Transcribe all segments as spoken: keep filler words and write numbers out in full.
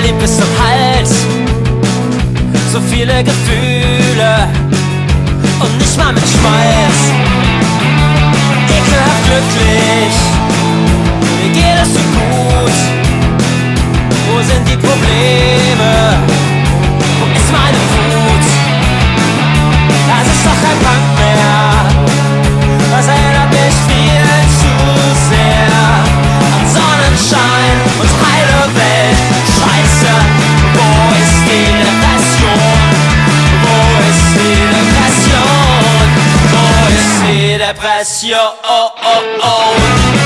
verliebt bis zum Hals. So viele Gefühle und nicht mal mit Schmalz. Ekelhaft glücklich, mir geht es so gut. Wo sind die Probleme? Wo ist meine Wut? Das ist doch kein Punk mehr. Das erinnert mich viel zu sehr an Sonnenschein und heile Welt. Scheiße, wo ist die Depression? Wo ist die Depression? Wo ist die Depression? Oh, oh, oh.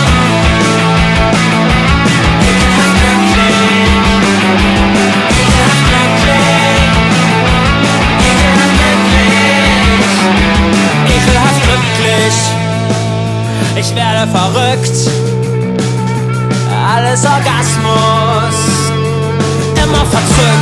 Ich werde verrückt, alles Orgasmus, immer verzückt.